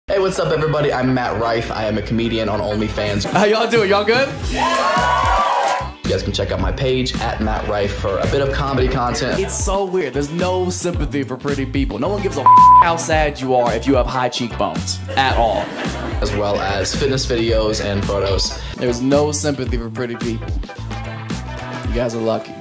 Hey, what's up, everybody? I'm Matt Rife. I am a comedian on OnlyFans. How y'all doing? Y'all good? Yeah! You guys can check out my page at Matt Rife for a bit of comedy content. It's so weird. There's no sympathy for pretty people. No one gives a how sad you are if you have high cheekbones at all. As well as fitness videos and photos. There's no sympathy for pretty people. You guys are lucky.